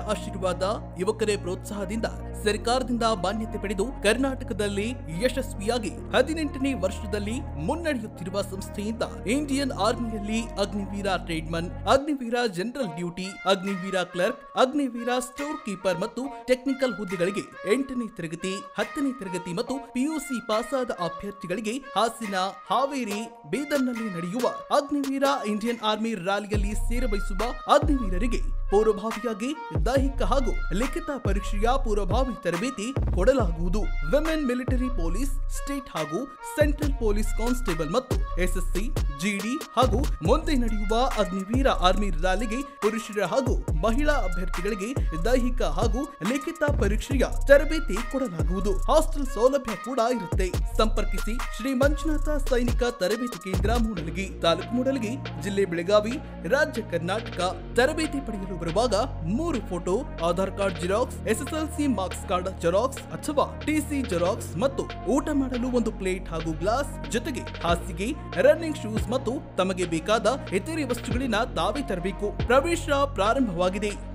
ಆಶೀರ್ವಾದ ಯುವಕರೇ ಪ್ರೋತ್ಸಾಹದಿಂದ ಸರ್ಕಾರದಿಂದ ಮಾನ್ಯತೆ ಪಡೆದು ಕರ್ನಾಟಕದಲ್ಲಿ ಯಶಸ್ವಿಯಾಗಿ 18ನೇ ವರ್ಷದಲ್ಲಿ ಮುನ್ನಡೆಯುತ್ತಿರುವ ಸಂಸ್ಥೆಯಿಂದ ಇಂಡಿಯನ್ ಆರ್ಮಿಯಲ್ಲಿ Agniveer tradesman, Agniveer general duty, Agniveer clerk, Agniveer store keeper ಮತ್ತು ಟೆಕ್ನಿಕಲ್ ಹುದ್ದೆಗಳಿಗೆ 8ನೇ ತರಗತಿ, 10ನೇ ತರಗತಿ ಮತ್ತು ಪಿಯುಸಿ ಪಾಸಾದ ಅಭ್ಯರ್ಥಿಗಳಿಗೆ ಹಾಸನ, ಹಾವೇರಿ, ಬೀದರ್ನಲ್ಲಿ ನಡೆಯುವ ಅಗ್ನಿವೀರ ಇಂಡಿಯನ್ ಆರ್ಮಿ ರ್ಯಾಲಿಯಲ್ಲಿ ಸೇರಬಯಸುವ ಅಗ್ನಿವೀರರಿಗೆ ಪೂರ್ವಭಾವಿಯಾಗಿ ದೈಹಿಕ ಹಾಗೂ ಲಿಖಿತ ಪರೀಕ್ಷೆಯ ಪೂರ್ವಭಾವಿ ತರಬೇತಿ ಕೊಡಲಾಗುವುದು. ವಿಮೆನ್ ಮಿಲಿಟರಿ ಪೊಲೀಸ್, ಸ್ಟೇಟ್ ಹಾಗೂ ಸೆಂಟ್ರಲ್ ಪೊಲೀಸ್ ಕಾನ್ಸ್ಟೇಬಲ್ ಮತ್ತು ಎಸ್ಎಸ್ಸಿ, ಜಿಡಿ ಹಾಗೂ ಮುಂದೆ ನಡೆಯುವ ಅಗ್ನಿವೀರ ಆರ್ಮಿ ರ್ಯಾಲಿಗೆ ಪುರುಷರ ಹಾಗೂ ಮಹಿಳಾ ಅಭ್ಯರ್ಥಿಗಳಿಗೆ ದೈಹಿಕ ಹಾಗೂ ಲಿಖಿತ ಪರೀಕ್ಷೆಯ ತರಬೇತಿ ಕೊಡಲಾಗುವುದು. ಹಾಸ್ಟೆಲ್ ಸೌಲಭ್ಯ ಕೂಡ ಇರುತ್ತೆ. ಸಂಪರ್ಕಿಸಿ ಶ್ರೀ ಮಂಜುನಾಥ ಸೈನಿಕ ತರಬೇತಿ ಕೇಂದ್ರ, ಮೂಡಲಗಿ, ತಾಲೂಕು ಮೂಡಲಗಿ, ಜಿಲ್ಲೆ ಬೆಳಗಾವಿ, ರಾಜ್ಯ ಕರ್ನಾಟಕ. ತರಬೇತಿ ಪಡೆಯಲು ಬರುವಾಗ 3 photo, Aadhaar card xerox, SSLC marks card xerox ಅಥವಾ ಟಿಸಿ ಜೆರಾಕ್ಸ್ ಮತ್ತು ಊಟ ಮಾಡಲು 1 ಪ್ಲೇಟ್ ಹಾಗೂ ಗ್ಲಾಸ್, ಜೊತೆಗೆ ಹಾಸಿಗೆ, ರನ್ನಿಂಗ್ ಶೂಸ್ ಮತ್ತು ತಮಗೆ ಬೇಕಾದ ಇತರೆ ವಸ್ತುಗಳಿನ ತಾವೇ ತರಬೇಕು. ಪ್ರವೇಶ ಪ್ರಾರಂಭವಾಗಿದೆ.